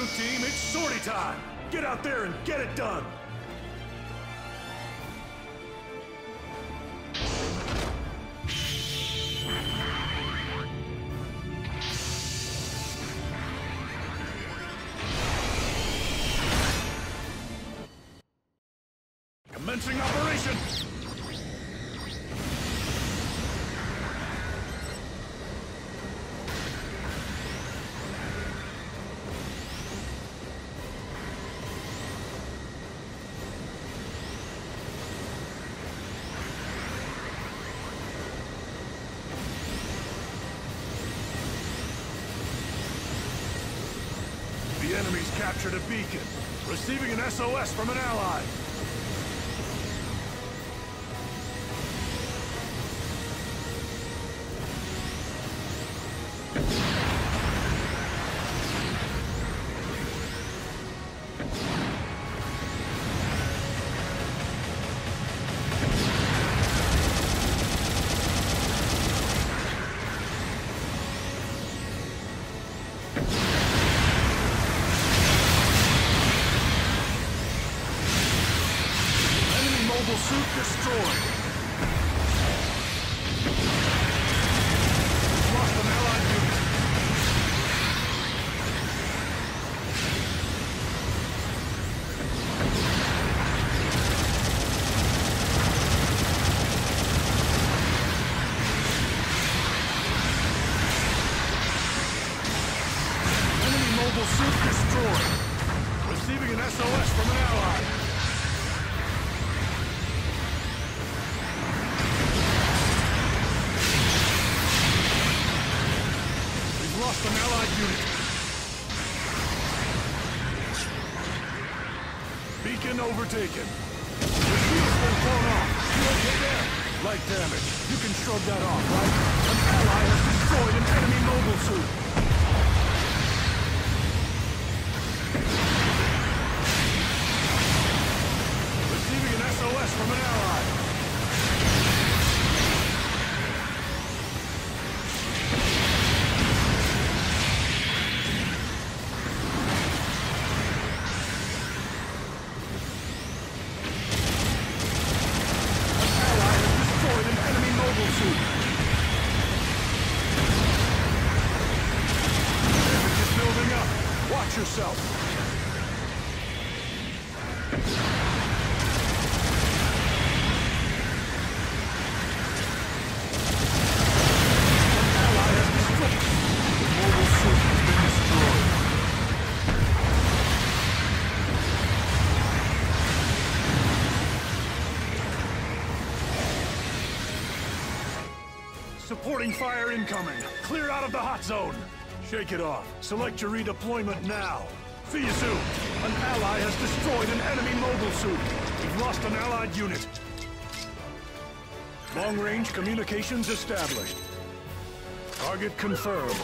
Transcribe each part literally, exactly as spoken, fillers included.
team, it's sortie time! Get out there and get it done! Commencing operation! The enemy's captured a beacon, receiving an S O S from an ally. Suit destroyed. Lost an allied unit. Enemy mobile suit destroyed. Receiving an S O S from an ally. Lost an allied unit. Beacon overtaken. The shield's been thrown off. You okay there? Light damage. You can shrug that off, right? An ally has destroyed an enemy mobile suit. Receiving an S O S from an ally. Watch yourself. Ally has destroyed. The mobile suit has been destroyed. Supporting fire incoming. Clear out of the hot zone. Shake it off. Select your redeployment now. Fiyazu, an ally has destroyed an enemy mobile suit. We've lost an allied unit. Long-range communications established. Target confirmed.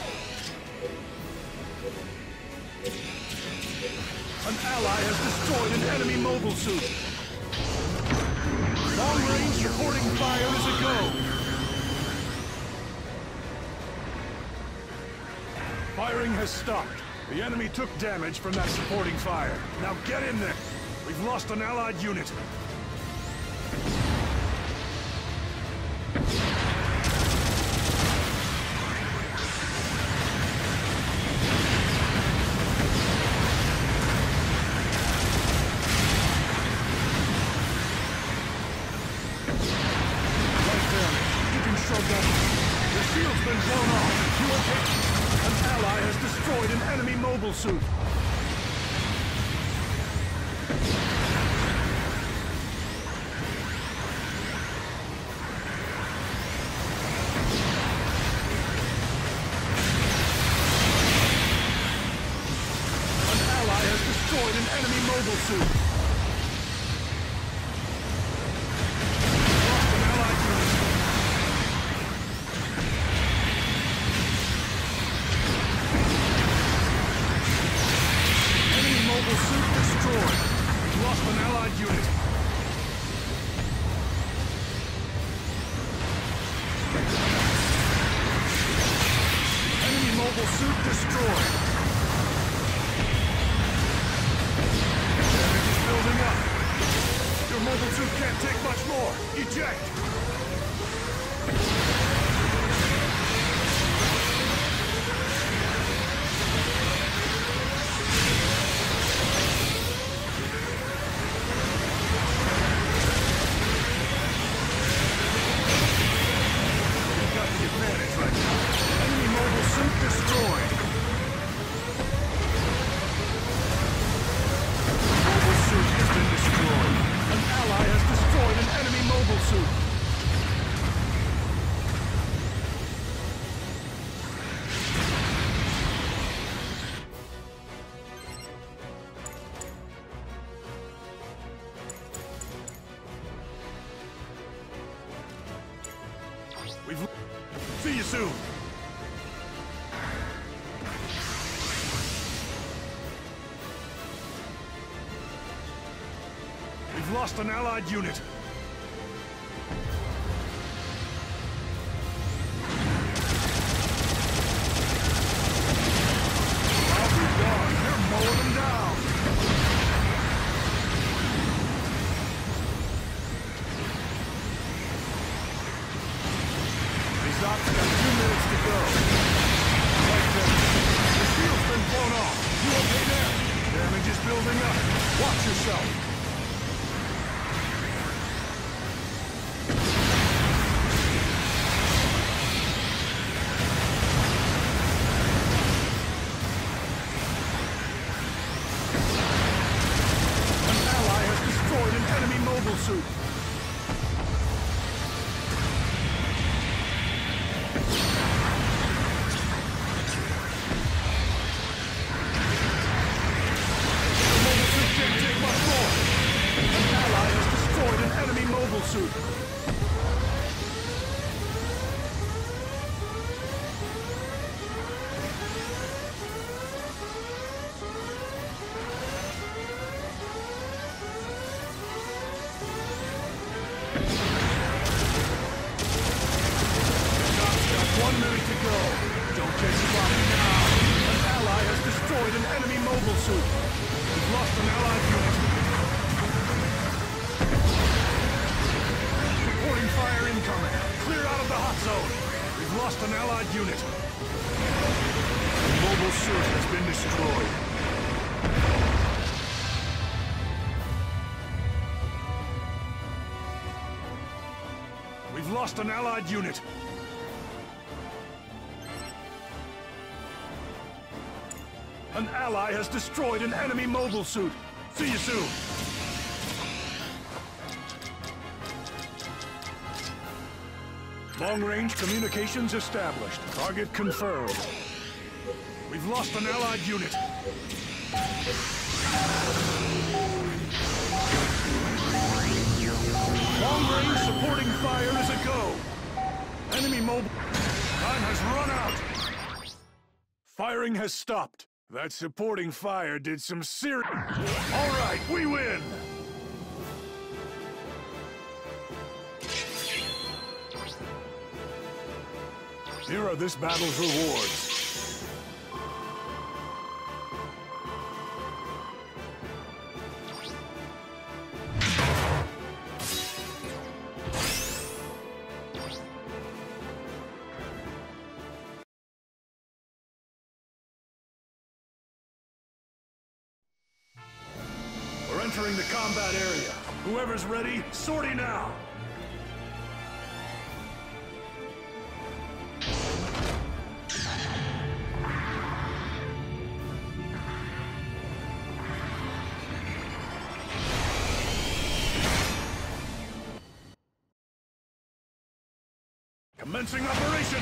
An ally has destroyed an enemy mobile suit. Long-range supporting fire is a go. Firing has stopped. The enemy took damage from that supporting fire. Now get in there! We've lost an allied unit. Right there. You can shrug that off. The shield's been blown off. You okay? An ally has destroyed an enemy mobile suit. An ally has destroyed an enemy mobile suit. Lost an allied unit. Mobile suit destroyed. We've lost an allied unit. Enemy mobile suit destroyed. mobile suit can't take much more. Eject! We've... See you soon! We've lost an allied unit. I'll be gone. They're mowing them down. Zop's got two minutes to go. Right there. The shield's been blown off. You okay there? Damage is building up. Watch yourself. An ally has destroyed an enemy mobile suit. Suit. One minute to go. Don't get sloppy now. An ally has destroyed an enemy mobile suit. We've lost an allied unit. Reporting fire incoming. Clear out of the hot zone. We've lost an allied unit. The mobile suit has been destroyed. We've lost an allied unit. An ally has destroyed an enemy mobile suit. See you soon. Long-range communications established. Target confirmed. We've lost an allied unit. Long-range supporting fire is a go. Enemy mobile... Time has run out. Firing has stopped. That supporting fire did some serious... All right, we win! Here are this battle's rewards. We're entering the combat area. Whoever's ready, sortie now! Commencing operation!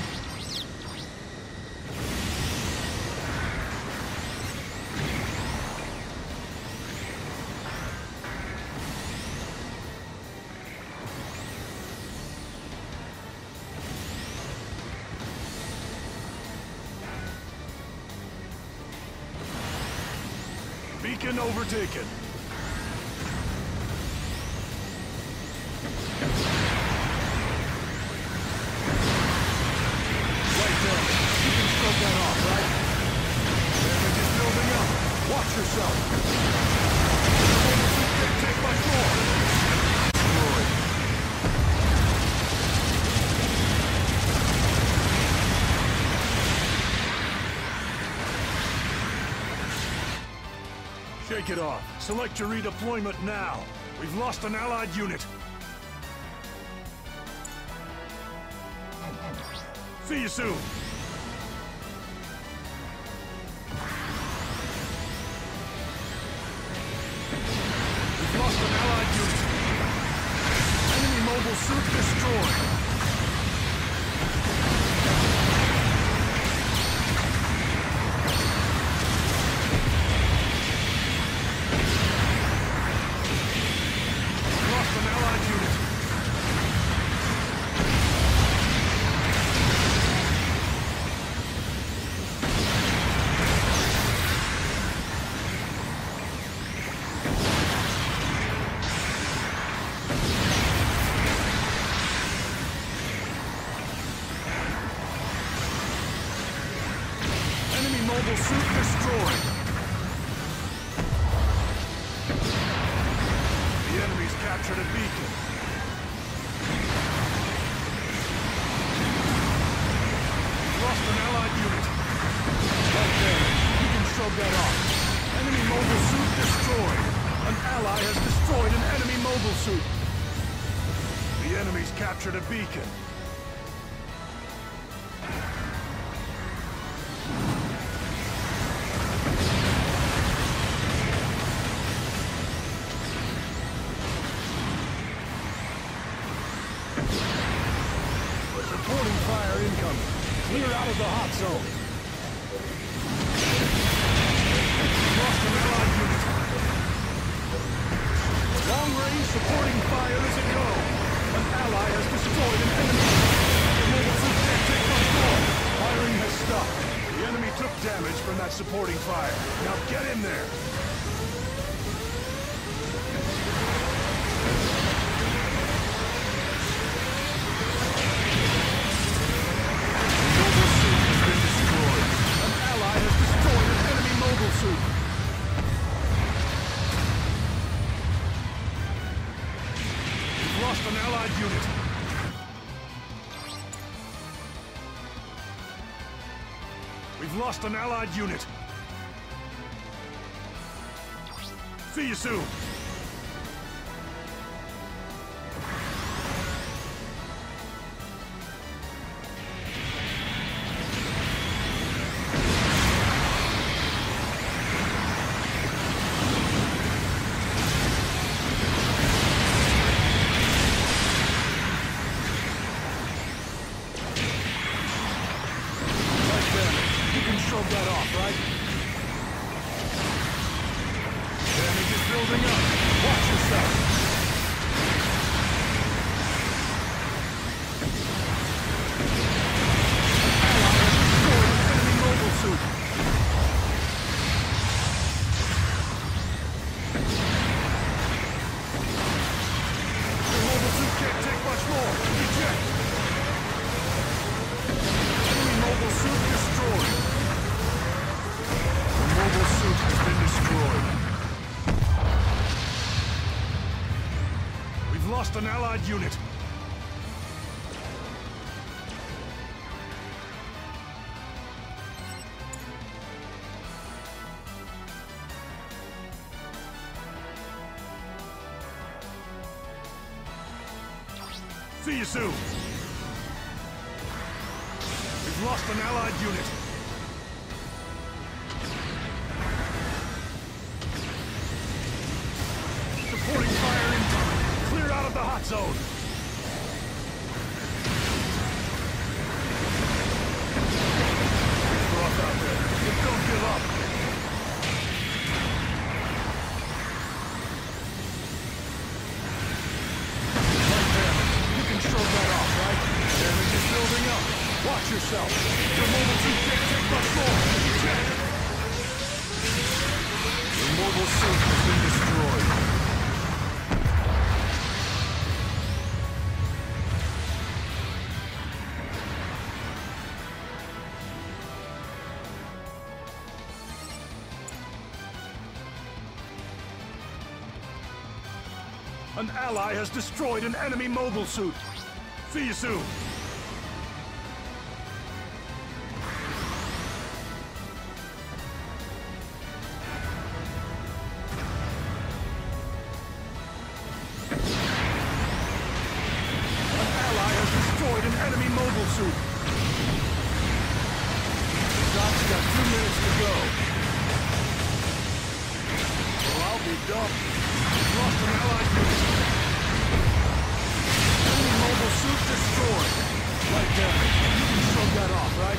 Beacon overtaken. That off, right? Damage is building up. Watch yourself. Can't take much more. Shake it off. Select your redeployment now. We've lost an allied unit. See you soon. We've lost an allied unit. Enemy mobile suit destroyed. Mobile suit destroyed. The enemy's captured a beacon. Lost an allied unit. Right there. You can shrug that off. Enemy mobile suit destroyed. An ally has destroyed an enemy mobile suit. The enemy's captured a beacon. Supporting fire incoming. Clear out of the hot zone. Lost an allied unit. Long range supporting fire is a go. An ally has destroyed an enemy. The mobile suit can't take much more. Firing has stopped. The enemy took damage from that supporting fire. Now get in there. Lost an allied unit. We've lost an allied unit. See you soon. Shrug that off, right? Damage is building up. Watch yourself. Ally has destroyed an enemy mobile suit. The mobile suit can't take much more. Eject. Enemy mobile suit destroyed. Mobile suit has been destroyed. We've lost an allied unit. See you soon. We've lost an allied unit. Supporting fire incoming. Clear out of the hot zone. It's rough out there, but don't give up. Right there. You can shrug that off, right? Damage is building up. Watch yourself. Your mobile suit can't take much more. Check. Your mobile suit has been destroyed. An ally has destroyed an enemy mobile suit. See you soon. suit. The Doc's got two minutes to go. Well, I'll be dumb. We've lost an allied unit. Enemy mobile suit destroyed. Right there. You can shrug that off, right?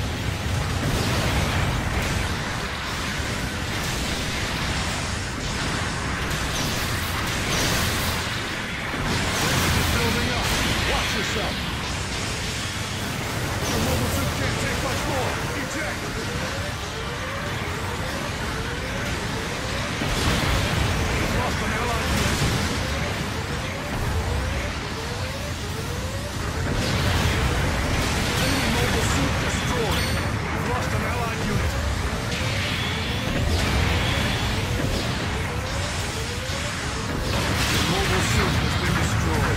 Building up. Watch yourself. The mobile suit can't take much more. Eject. We've lost an allied unit. Enemy mobile suit destroyed. We've lost an allied unit. The mobile suit has been destroyed.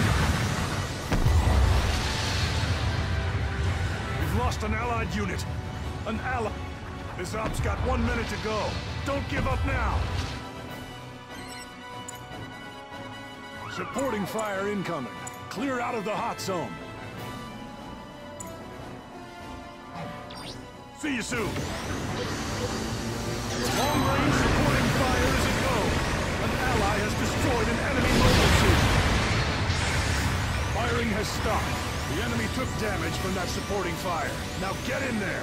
We've lost an allied unit. An ally. This op's got one minute to go. Don't give up now. Supporting fire incoming. Clear out of the hot zone. See you soon. Long range supporting fire is a go. An ally has destroyed an enemy mobile suit. Firing has stopped. The enemy took damage from that supporting fire. Now get in there.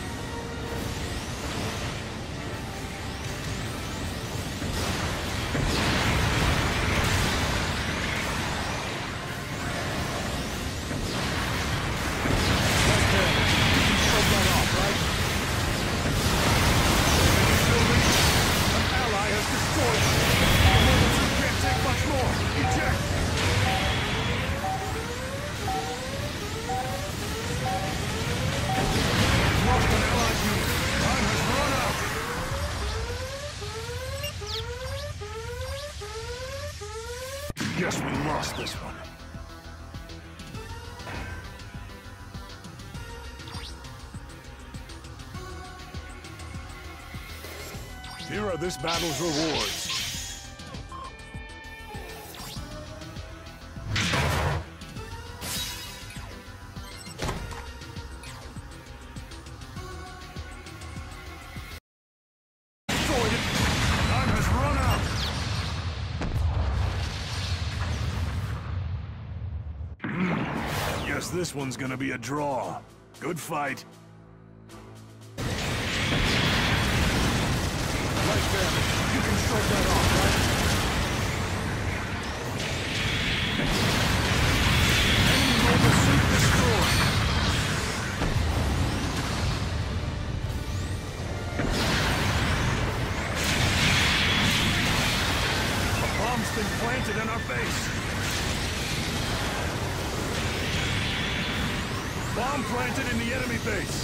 Guess we lost this one. Here are this battle's rewards. Destroyed it. Time has run out. Guess this one's gonna be a draw. Good fight. Right there. You can shrug that off, right? Enemy mobile suit destroyed. A bomb's been planted in our base. Bomb planted in the enemy base.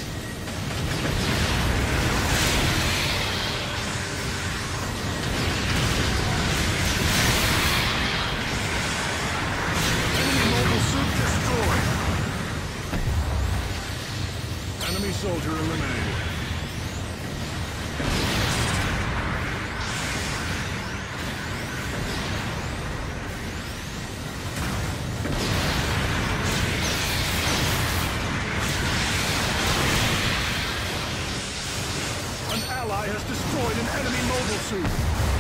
Enemy mobile suit destroyed. Enemy soldier eliminated. Ally has destroyed an enemy mobile suit.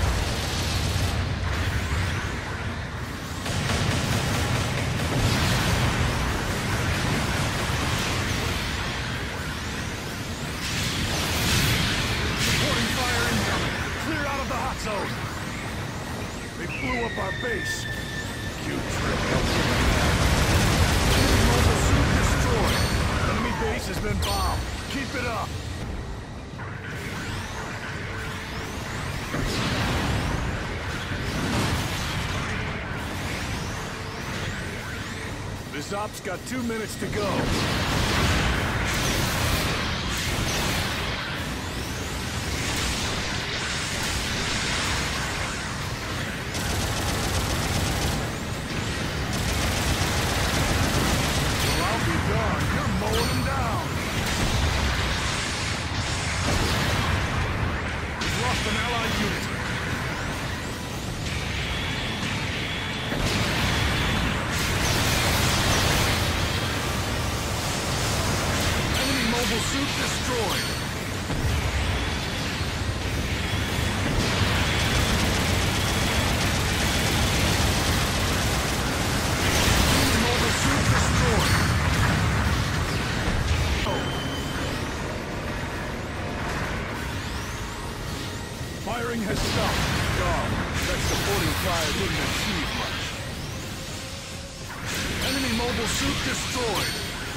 Supporting fire incoming. Clear out of the hot zone. They blew up our base. Cute trick. Enemy mobile suit destroyed. Enemy base has been bombed. Keep it up. This op's got two minutes to go. Well, I'll be gone. You're mowing them down. We've lost an allied unit. mobile suit destroyed. Enemy mobile suit destroyed. Oh. Firing has stopped. God, that supporting fire didn't achieve much. Enemy mobile suit destroyed.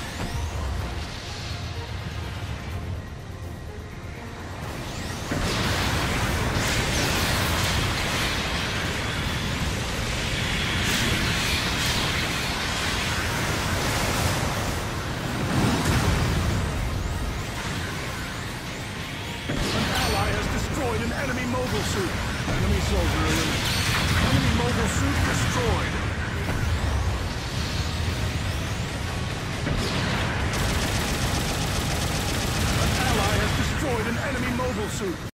An enemy mobile suit. Enemy soldier eliminated. Enemy mobile suit destroyed. An ally has destroyed an enemy mobile suit.